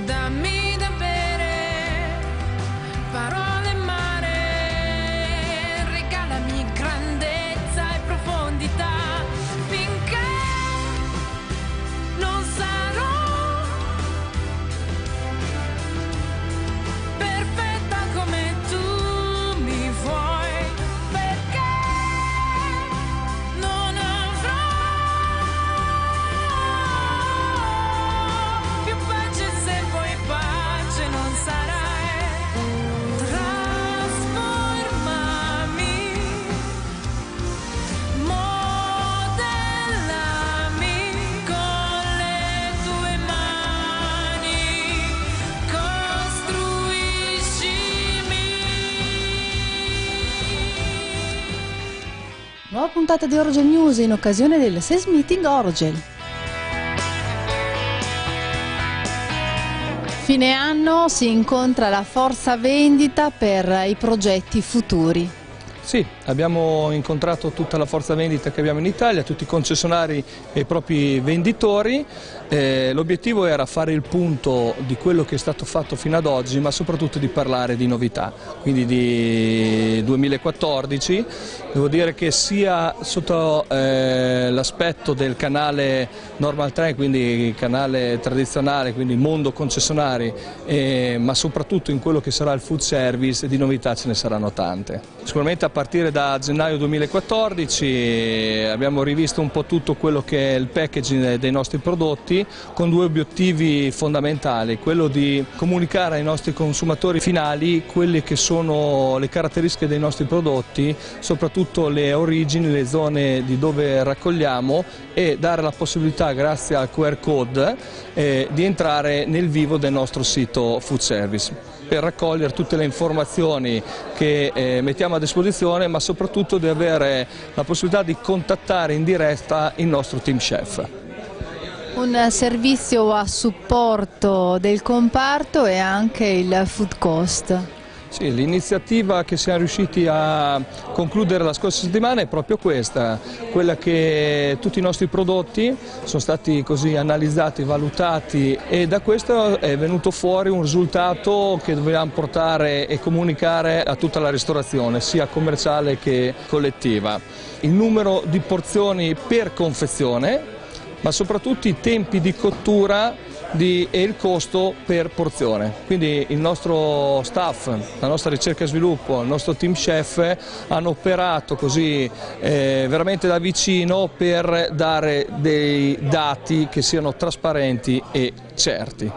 dammi da bere, parole mare, regalami grandezza e profondità, finché non sarò perfetta come tu mi vuoi, perché non avrò più pace se poi pace non sarai. Trasformami, modellami con le tue mani, costruiscimi. Nuova puntata di Orogel News in occasione del Sales Meeting Orogel. Fine anno si incontra la forza vendita per i progetti futuri. Sì, abbiamo incontrato tutta la forza vendita che abbiamo in Italia, tutti i concessionari e i propri venditori. L'obiettivo era fare il punto di quello che è stato fatto fino ad oggi, ma soprattutto di parlare di novità, quindi di 2014. Devo dire che sia sotto l'aspetto del canale Normal Train, quindi canale tradizionale, quindi mondo concessionari, ma soprattutto in quello che sarà il food service, di novità ce ne saranno tante. Sicuramente a partire da gennaio 2014 abbiamo rivisto un po' tutto quello che è il packaging dei nostri prodotti, con due obiettivi fondamentali: quello di comunicare ai nostri consumatori finali quelle che sono le caratteristiche dei nostri prodotti, soprattutto le origini, le zone di dove raccogliamo, e dare la possibilità, grazie al QR code, di entrare nel vivo del nostro sito food service, per raccogliere tutte le informazioni che mettiamo a disposizione, ma soprattutto di avere la possibilità di contattare in diretta il nostro team chef. Un servizio a supporto del comparto e anche il food cost. Sì, l'iniziativa che siamo riusciti a concludere la scorsa settimana è proprio questa, quella che tutti i nostri prodotti sono stati così analizzati, valutati, e da questo è venuto fuori un risultato che dobbiamo portare e comunicare a tutta la ristorazione, sia commerciale che collettiva. Il numero di porzioni per confezione, ma soprattutto i tempi di cottura e il costo per porzione. Quindi il nostro staff, la nostra ricerca e sviluppo, il nostro team chef hanno operato così veramente da vicino per dare dei dati che siano trasparenti e certi.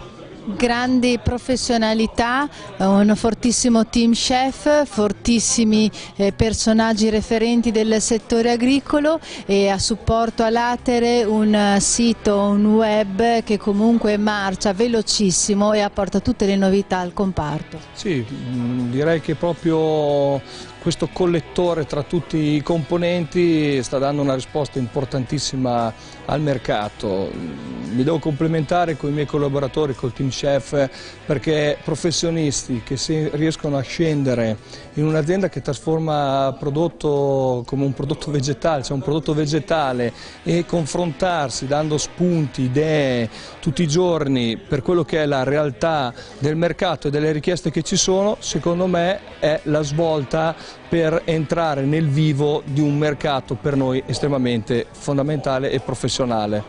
Grandi professionalità, un fortissimo team chef, fortissimi personaggi referenti del settore agricolo, e a supporto a latere un sito, un web che comunque marcia velocissimo e apporta tutte le novità al comparto. Sì, direi che proprio questo collettore tra tutti i componenti sta dando una risposta importantissima al mercato. Mi devo complimentare con i miei collaboratori, col team chef, perché professionisti che riescono a scendere in un'azienda che trasforma prodotto come un prodotto vegetale, cioè un prodotto vegetale, e confrontarsi dando spunti, idee tutti i giorni per quello che è la realtà del mercato e delle richieste che ci sono, secondo me è la svolta per entrare nel vivo di un mercato per noi estremamente fondamentale e professionale.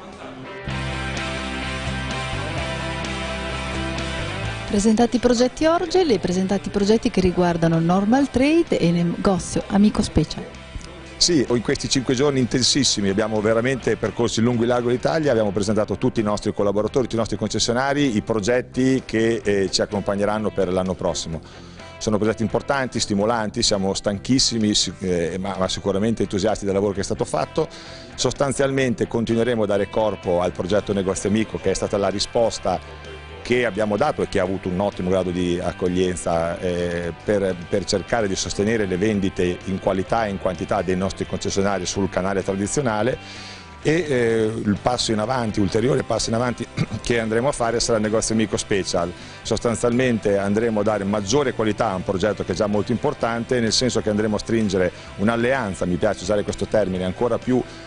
Presentati i progetti Orogel e presentati i progetti che riguardano Normal Trade e il negozio Amico Special. Sì, in questi 5 giorni intensissimi abbiamo veramente percorso in lungo e largo l'Italia, abbiamo presentato tutti i nostri collaboratori, tutti i nostri concessionari, i progetti che ci accompagneranno per l'anno prossimo. Sono progetti importanti, stimolanti, siamo stanchissimi ma sicuramente entusiasti del lavoro che è stato fatto. Sostanzialmente continueremo a dare corpo al progetto Negozio Amico, che è stata la risposta che abbiamo dato e che ha avuto un ottimo grado di accoglienza per cercare di sostenere le vendite in qualità e in quantità dei nostri concessionari sul canale tradizionale. Il passo in avanti, ulteriore passo in avanti che andremo a fare sarà il Negozio Amico Special. Sostanzialmente andremo a dare maggiore qualità a un progetto che è già molto importante, nel senso che andremo a stringere un'alleanza, mi piace usare questo termine, ancora più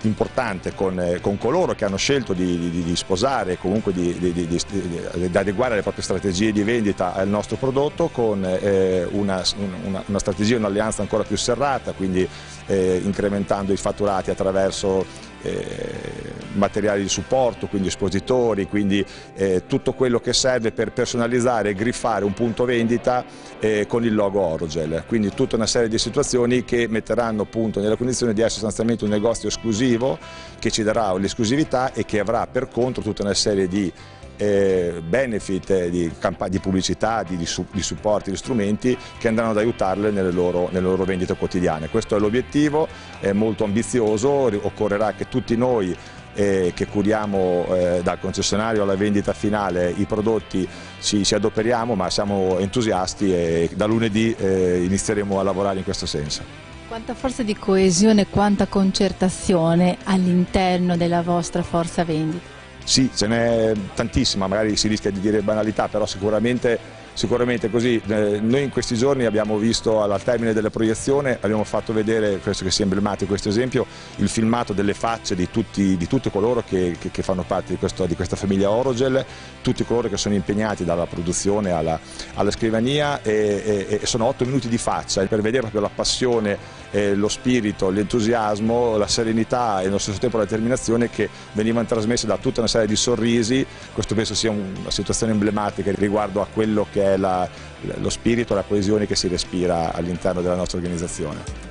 importante con coloro che hanno scelto di sposare, comunque di adeguare le proprie strategie di vendita al nostro prodotto, con una strategia, un'alleanza ancora più serrata, quindi incrementando i fatturati attraverso materiali di supporto, quindi espositori, quindi tutto quello che serve per personalizzare e griffare un punto vendita con il logo Orogel. Quindi tutta una serie di situazioni che metteranno appunto nella condizione di essere sostanzialmente un negozio esclusivo, che ci darà l'esclusività e che avrà per contro tutta una serie di benefit, di pubblicità, di supporti, di strumenti che andranno ad aiutarle nelle loro vendite quotidiane. Questo è l'obiettivo, è molto ambizioso, occorrerà che tutti noi che curiamo dal concessionario alla vendita finale i prodotti ci adoperiamo, ma siamo entusiasti e da lunedì inizieremo a lavorare in questo senso. Quanta forza di coesione, quanta concertazione all'interno della vostra forza vendita? Sì, ce n'è tantissima, magari si rischia di dire banalità, però sicuramente così. Noi in questi giorni abbiamo visto al termine della proiezione, abbiamo fatto vedere, penso che sia emblematico questo esempio, il filmato delle facce di tutti coloro che fanno parte di questa famiglia Orogel, tutti coloro che sono impegnati dalla produzione alla scrivania, e sono 8 minuti di faccia per vedere proprio la passione, lo spirito, l'entusiasmo, la serenità e allo stesso tempo la determinazione che venivano trasmesse da tutta una serie di sorrisi. Questo penso sia una situazione emblematica riguardo a quello che è lo spirito e la coesione che si respira all'interno della nostra organizzazione.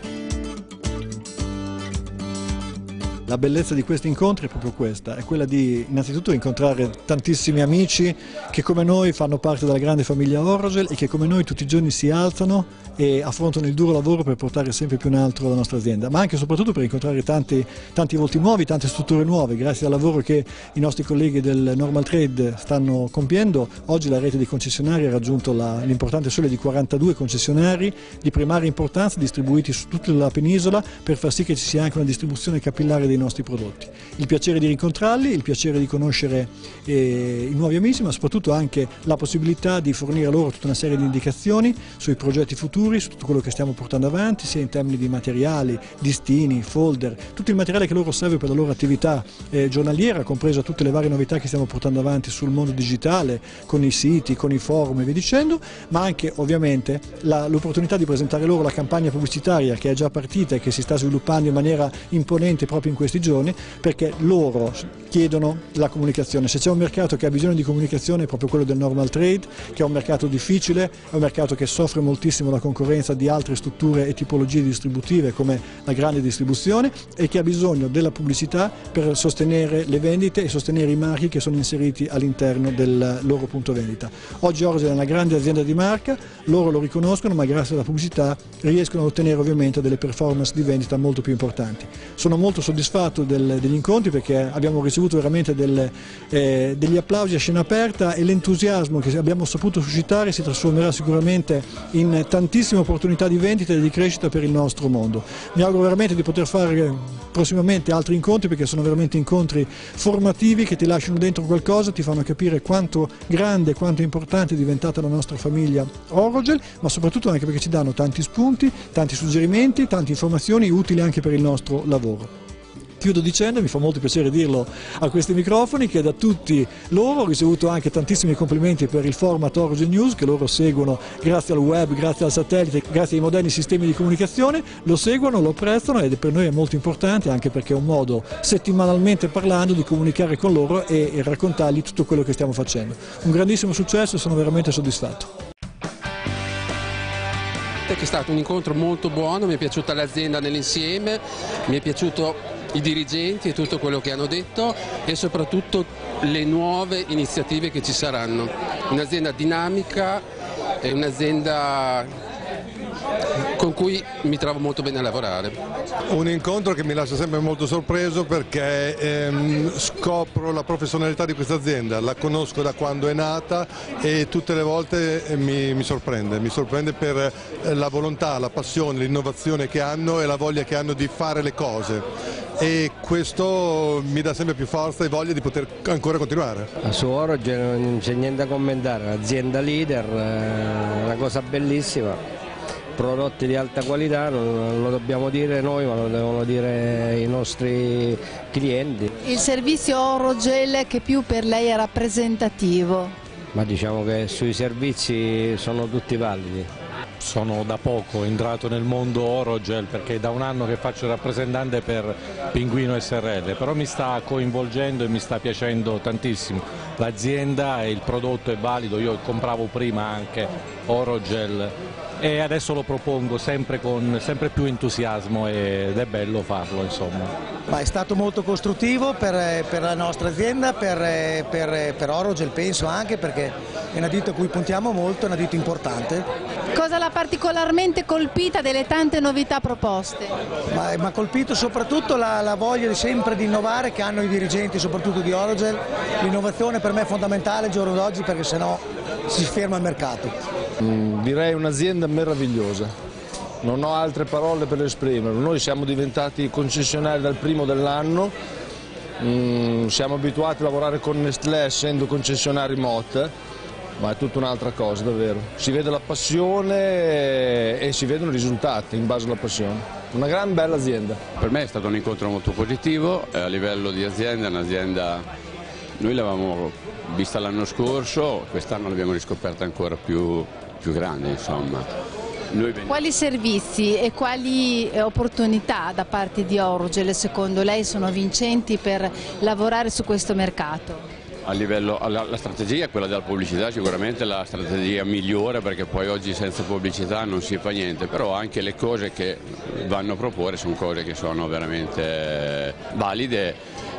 La bellezza di questi incontri è proprio questa, è quella di innanzitutto incontrare tantissimi amici che come noi fanno parte della grande famiglia Orogel e che come noi tutti i giorni si alzano e affrontano il duro lavoro per portare sempre più in alto la nostra azienda, ma anche e soprattutto per incontrare tanti volti nuovi, tante strutture nuove. Grazie al lavoro che i nostri colleghi del Normal Trade stanno compiendo, oggi la rete di concessionari ha raggiunto l'importante soglia di 42 concessionari di primaria importanza distribuiti su tutta la penisola, per far sì che ci sia anche una distribuzione capillare dei nostri prodotti. Il piacere di rincontrarli, il piacere di conoscere i nuovi amici, ma soprattutto anche la possibilità di fornire loro tutta una serie di indicazioni sui progetti futuri, su tutto quello che stiamo portando avanti, sia in termini di materiali, listini, folder, tutto il materiale che loro serve per la loro attività giornaliera, compresa tutte le varie novità che stiamo portando avanti sul mondo digitale, con i siti, con i forum e via dicendo, ma anche ovviamente l'opportunità di presentare loro la campagna pubblicitaria che è già partita e che si sta sviluppando in maniera imponente proprio in questi giorni, perché loro chiedono la comunicazione. Se c'è un mercato che ha bisogno di comunicazione è proprio quello del Normal Trade, che è un mercato difficile, è un mercato che soffre moltissimo la concorrenza di altre strutture e tipologie distributive come la grande distribuzione, e che ha bisogno della pubblicità per sostenere le vendite e sostenere i marchi che sono inseriti all'interno del loro punto vendita. Oggi Orogel è una grande azienda di marca, loro lo riconoscono, ma grazie alla pubblicità riescono ad ottenere ovviamente delle performance di vendita molto più importanti. Sono molto soddisfatto degli incontri, perché abbiamo ricevuto veramente degli applausi a scena aperta, e l'entusiasmo che abbiamo saputo suscitare si trasformerà sicuramente in tantissime opportunità di vendita e di crescita per il nostro mondo. Mi auguro veramente di poter fare prossimamente altri incontri, perché sono veramente incontri formativi che ti lasciano dentro qualcosa, ti fanno capire quanto grande, quanto importante è diventata la nostra famiglia Orogel, ma soprattutto anche perché ci danno tanti spunti, tanti suggerimenti, tante informazioni utili anche per il nostro lavoro. Chiudo dicendo, mi fa molto piacere dirlo a questi microfoni, che da tutti loro ho ricevuto anche tantissimi complimenti per il format Orogel News, che loro seguono grazie al web, grazie al satellite, grazie ai moderni sistemi di comunicazione, lo seguono, lo apprezzano, ed per noi è molto importante, anche perché è un modo, settimanalmente parlando, di comunicare con loro e raccontargli tutto quello che stiamo facendo. Un grandissimo successo e sono veramente soddisfatto. Che è stato un incontro molto buono, mi è piaciuta l'azienda nell'insieme, mi è piaciuto i dirigenti e tutto quello che hanno detto, e soprattutto le nuove iniziative che ci saranno. Un'azienda dinamica e un'azienda con cui mi trovo molto bene a lavorare. Un incontro che mi lascia sempre molto sorpreso, perché scopro la professionalità di questa azienda, la conosco da quando è nata e tutte le volte mi sorprende per la volontà, la passione, l'innovazione che hanno e la voglia che hanno di fare le cose, e questo mi dà sempre più forza e voglia di poter ancora continuare. Su Orogel non c'è niente da commentare, un'azienda leader, una cosa bellissima. prodotti di alta qualità non lo dobbiamo dire noi, ma lo devono dire i nostri clienti. Il servizio Orogel che più per lei è rappresentativo? Ma diciamo che sui servizi sono tutti validi. Sono da poco entrato nel mondo Orogel perché è da un anno che faccio il rappresentante per Pinguino SRL, però mi sta coinvolgendo e mi sta piacendo tantissimo. L'azienda e il prodotto è valido, io compravo prima anche Orogel e adesso lo propongo sempre con sempre più entusiasmo ed è bello farlo, insomma. Ma è stato molto costruttivo per la nostra azienda, per Orogel penso anche, perché è una ditta a cui puntiamo molto, è una ditta importante. Cosa l'ha particolarmente colpita delle tante novità proposte? Ma ha colpito soprattutto la voglia sempre di innovare che hanno i dirigenti, soprattutto di Orogel. L'innovazione per me è fondamentale al giorno d'oggi, perché sennò si ferma il mercato. Direi un'azienda meravigliosa, non ho altre parole per esprimerlo. Noi siamo diventati concessionari dal primo dell'anno, siamo abituati a lavorare con Nestlé essendo concessionari MOT, ma è tutta un'altra cosa davvero. Si vede la passione e si vedono i risultati in base alla passione. Una gran bella azienda. Per me è stato un incontro molto positivo, a livello di azienda, un'azienda, noi l'avevamo vista l'anno scorso, quest'anno l'abbiamo riscoperta ancora più grande, insomma. Quali servizi e quali opportunità da parte di Orogel secondo lei sono vincenti per lavorare su questo mercato? A livello, la strategia è quella della pubblicità, sicuramente la strategia migliore, perché poi oggi senza pubblicità non si fa niente, però anche le cose che vanno a proporre sono cose che sono veramente valide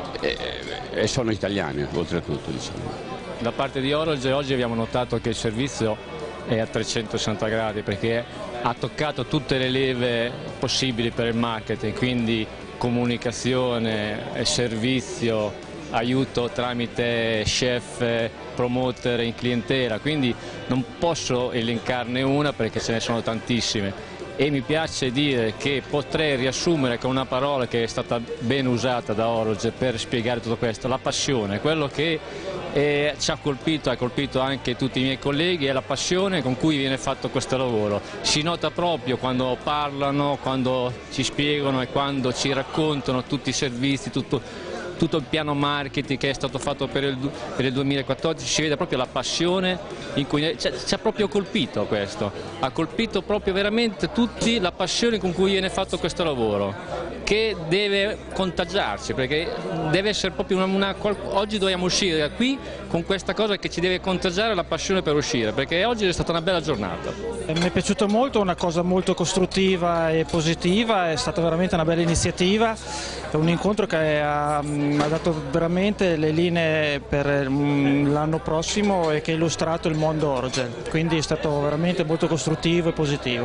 e sono italiane oltretutto, diciamo. Da parte di Orogel oggi abbiamo notato che il servizio è a 360 gradi perché ha toccato tutte le leve possibili per il marketing, quindi comunicazione, servizio, aiuto tramite chef, promoter in clientela, quindi non posso elencarne una perché ce ne sono tantissime. E mi piace dire che potrei riassumere con una parola che è stata ben usata da Orogel per spiegare tutto questo: la passione. Quello che ci ha colpito anche tutti i miei colleghi, è la passione con cui viene fatto questo lavoro. Si nota proprio quando parlano, quando ci spiegano e quando ci raccontano tutti i servizi, tutto il piano marketing che è stato fatto per il 2014, si vede proprio la passione in cui ci ha proprio colpito questo, ha colpito proprio veramente tutti la passione con cui viene fatto questo lavoro, che deve contagiarci, perché deve essere proprio oggi dobbiamo uscire da qui con questa cosa che ci deve contagiare, la passione per uscire, perché oggi è stata una bella giornata. Mi è piaciuto molto, una cosa molto costruttiva e positiva, è stata veramente una bella iniziativa, è un incontro che ha dato veramente le linee per l'anno prossimo e che ha illustrato il mondo Orogel, quindi è stato veramente molto costruttivo e positivo.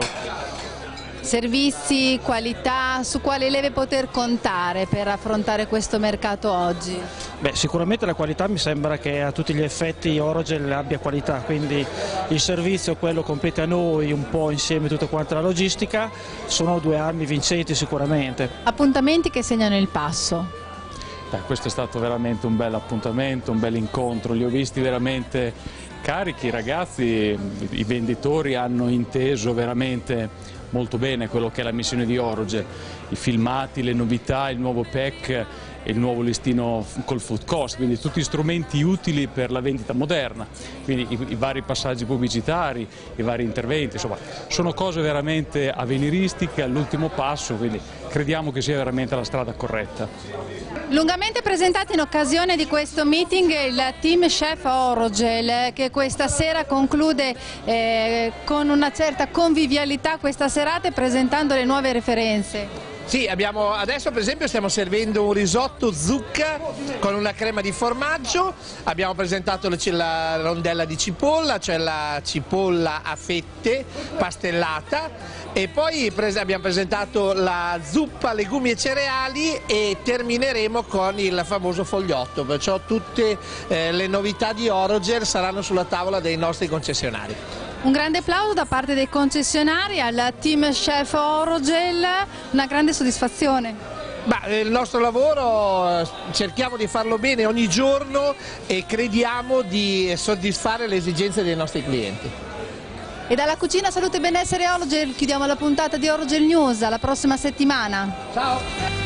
Servizi, qualità, su quale deve poter contare per affrontare questo mercato oggi? Beh, sicuramente la qualità, mi sembra che a tutti gli effetti Orogel abbia qualità, quindi il servizio, quello compete a noi un po' insieme tutta quanta la logistica, sono 2 anni vincenti sicuramente. Appuntamenti che segnano il passo? Questo è stato veramente un bel appuntamento, un bel incontro, li ho visti veramente carichi i ragazzi, i venditori hanno inteso veramente molto bene quello che è la missione di Orogel, i filmati, le novità, il nuovo pack e il nuovo listino col food cost, quindi tutti strumenti utili per la vendita moderna, quindi i vari passaggi pubblicitari, i vari interventi, insomma sono cose veramente avveniristiche all'ultimo passo, quindi crediamo che sia veramente la strada corretta. Lungamente presentato in occasione di questo meeting il team chef Orogel, che questa sera conclude con una certa convivialità questa serata presentando le nuove referenze. Sì, adesso per esempio stiamo servendo un risotto zucca con una crema di formaggio, abbiamo presentato la rondella di cipolla, cioè la cipolla a fette pastellata, e poi abbiamo presentato la zuppa legumi e cereali e termineremo con il famoso fogliotto, perciò tutte le novità di Orogel saranno sulla tavola dei nostri concessionari. Un grande applauso da parte dei concessionari al team chef Orogel, una grande soddisfazione. Il nostro lavoro cerchiamo di farlo bene ogni giorno e crediamo di soddisfare le esigenze dei nostri clienti. E dalla Cucina Salute e Benessere Orogel chiudiamo la puntata di Orogel News, alla prossima settimana. Ciao!